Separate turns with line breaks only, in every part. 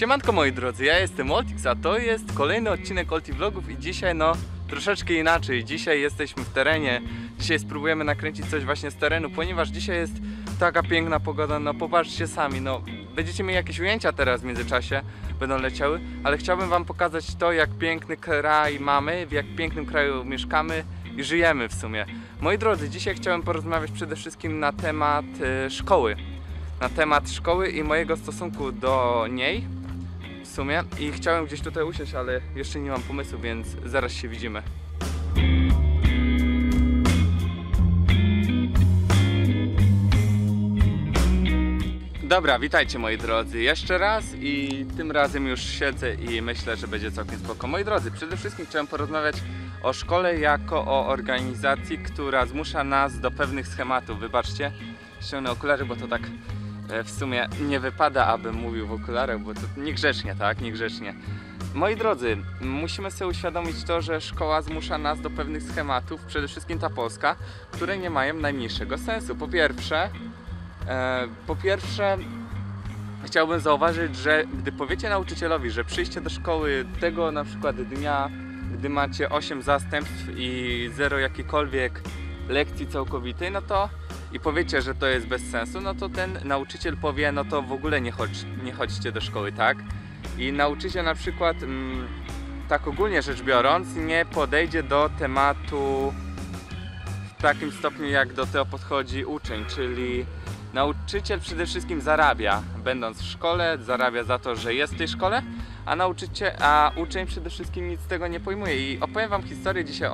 Siemanko moi drodzy, ja jestem Oltix, a to jest kolejny odcinek Olti Vlogów i dzisiaj troszeczkę inaczej. Dzisiaj jesteśmy w terenie, dzisiaj spróbujemy nakręcić coś właśnie z terenu, ponieważ dzisiaj jest taka piękna pogoda, popatrzcie sami, będziecie mieli jakieś ujęcia teraz w międzyczasie, będą leciały, ale chciałbym wam pokazać to, jak piękny kraj mamy, w jak pięknym kraju mieszkamy i żyjemy w sumie. Moi drodzy, dzisiaj chciałem porozmawiać przede wszystkim na temat szkoły. Na temat szkoły i mojego stosunku do niej w sumie i chciałem gdzieś tutaj usiąść, ale jeszcze nie mam pomysłu, więc zaraz się widzimy. Dobra, witajcie moi drodzy jeszcze raz i tym razem już siedzę i myślę, że będzie całkiem spoko. Moi drodzy, przede wszystkim chciałem porozmawiać o szkole jako o organizacji, która zmusza nas do pewnych schematów. Wybaczcie, ściągnę okulary, bo to tak w sumie nie wypada, abym mówił w okularach, bo to niegrzecznie, tak? Niegrzecznie. Moi drodzy, musimy sobie uświadomić to, że szkoła zmusza nas do pewnych schematów, przede wszystkim ta polska, które nie mają najmniejszego sensu. Po pierwsze, chciałbym zauważyć, że gdy powiecie nauczycielowi, że przyjście do szkoły tego na przykład dnia, gdy macie 8 zastępstw i 0 jakiejkolwiek lekcji całkowitej, i powiecie, że to jest bez sensu, to ten nauczyciel powie, to w ogóle nie chodźcie do szkoły, tak? I nauczyciel na przykład, tak ogólnie rzecz biorąc, nie podejdzie do tematu w takim stopniu, jak do tego podchodzi uczeń, czyli nauczyciel przede wszystkim zarabia, będąc w szkole, zarabia za to, że jest w tej szkole, a uczeń przede wszystkim nic z tego nie pojmuje. I opowiem wam historię dzisiaj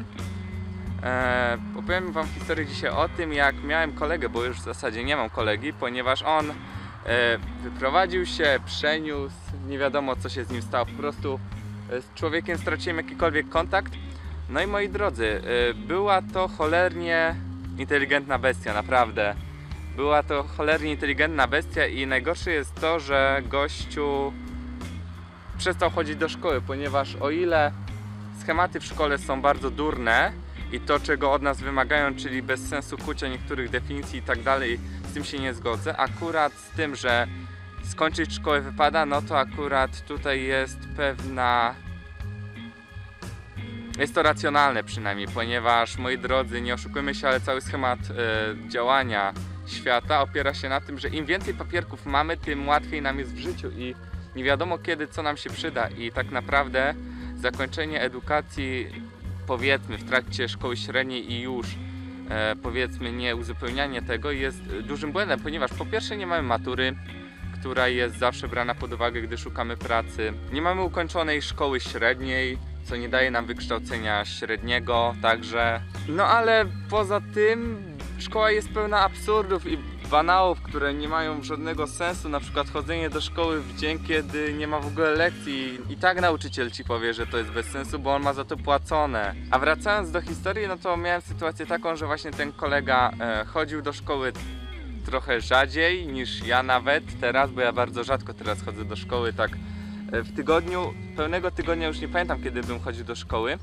o tym, jak miałem kolegę, bo już w zasadzie nie mam kolegi, ponieważ on wyprowadził się, przeniósł, nie wiadomo co się z nim stało, po prostu z człowiekiem straciłem jakikolwiek kontakt. No i moi drodzy, była to cholernie inteligentna bestia, naprawdę. Była to cholernie inteligentna bestia i najgorsze jest to, że gościu przestał chodzić do szkoły, ponieważ o ile schematy w szkole są bardzo durne i to, czego od nas wymagają, czyli bez sensu kucia niektórych definicji i tak dalej, z tym się nie zgodzę. Akurat z tym, że skończyć szkołę wypada, to akurat tutaj jest jest to racjonalne przynajmniej, ponieważ moi drodzy, nie oszukujmy się, ale cały schemat działania świata opiera się na tym, że im więcej papierków mamy, tym łatwiej nam jest w życiu i nie wiadomo kiedy, co nam się przyda i tak naprawdę zakończenie edukacji, powiedzmy w trakcie szkoły średniej i już powiedzmy nie uzupełnianie tego jest dużym błędem, ponieważ po pierwsze nie mamy matury, która jest zawsze brana pod uwagę, gdy szukamy pracy. Nie mamy ukończonej szkoły średniej, co nie daje nam wykształcenia średniego, także... ale poza tym szkoła jest pełna absurdów i banałów, które nie mają żadnego sensu, na przykład chodzenie do szkoły w dzień, kiedy nie ma w ogóle lekcji i tak nauczyciel ci powie, że to jest bez sensu, bo on ma za to płacone. A wracając do historii, to miałem sytuację taką, że właśnie ten kolega chodził do szkoły trochę rzadziej niż ja nawet teraz, bo ja bardzo rzadko teraz chodzę do szkoły, tak w tygodniu, pełnego tygodnia już nie pamiętam kiedy bym chodził do szkoły,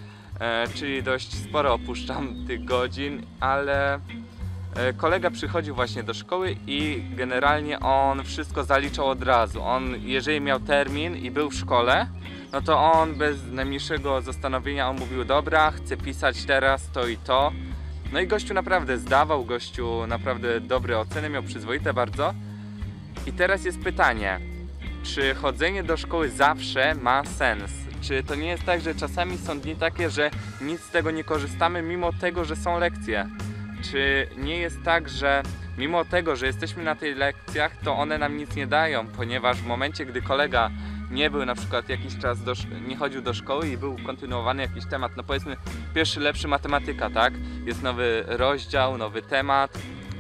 czyli dość sporo opuszczam tych godzin, ale kolega przychodził właśnie do szkoły i generalnie on wszystko zaliczał od razu. On, jeżeli miał termin i był w szkole, to on bez najmniejszego zastanowienia on mówił, dobra, chcę pisać teraz to i to. I gościu naprawdę zdawał, gościu naprawdę dobre oceny miał, przyzwoite bardzo. I teraz jest pytanie, czy chodzenie do szkoły zawsze ma sens? Czy to nie jest tak, że czasami są dni takie, że nic z tego nie korzystamy, mimo tego, że są lekcje? Czy nie jest tak, że mimo tego, że jesteśmy na tych lekcjach, to one nam nic nie dają, ponieważ w momencie, gdy kolega nie był na przykład jakiś czas, nie chodził do szkoły i był kontynuowany jakiś temat, powiedzmy pierwszy lepszy matematyka, tak? Jest nowy rozdział, nowy temat,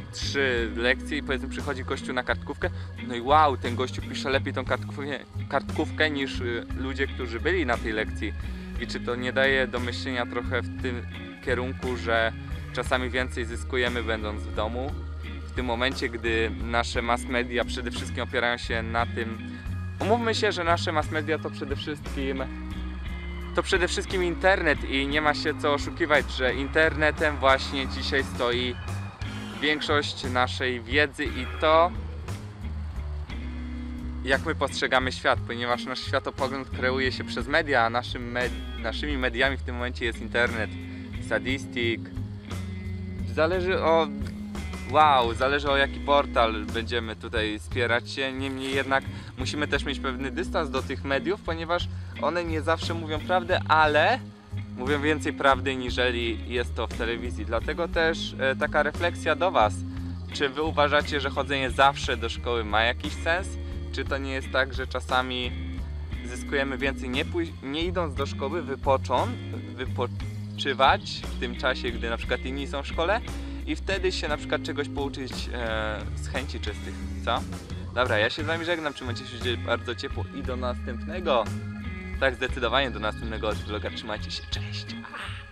3 lekcje i powiedzmy przychodzi gościu na kartkówkę, i wow, ten gościu pisze lepiej tą kartkówkę niż ludzie, którzy byli na tej lekcji. I czy to nie daje do myślenia trochę w tym kierunku, że czasami więcej zyskujemy będąc w domu? W tym momencie, gdy nasze mass media przede wszystkim opierają się na tym, umówmy się, że nasze mass media to przede wszystkim internet i nie ma się co oszukiwać, że internetem właśnie dzisiaj stoi większość naszej wiedzy i to jak my postrzegamy świat, ponieważ nasz światopogląd kreuje się przez media, a naszymi mediami w tym momencie jest internet, statystyk. Zależy o jaki portal będziemy tutaj spierać się, niemniej jednak musimy też mieć pewny dystans do tych mediów, ponieważ one nie zawsze mówią prawdę, ale mówią więcej prawdy niżeli jest to w telewizji. Dlatego też taka refleksja do Was. Czy Wy uważacie, że chodzenie zawsze do szkoły ma jakiś sens? Czy to nie jest tak, że czasami zyskujemy więcej nie idąc do szkoły, wypoczywać w tym czasie, gdy na przykład inni są w szkole i wtedy się na przykład czegoś pouczyć z chęci czystych, co? Dobra, ja się z Wami żegnam, trzymajcie się bardzo ciepło i do następnego, tak zdecydowanie do następnego vloga, trzymajcie się, cześć!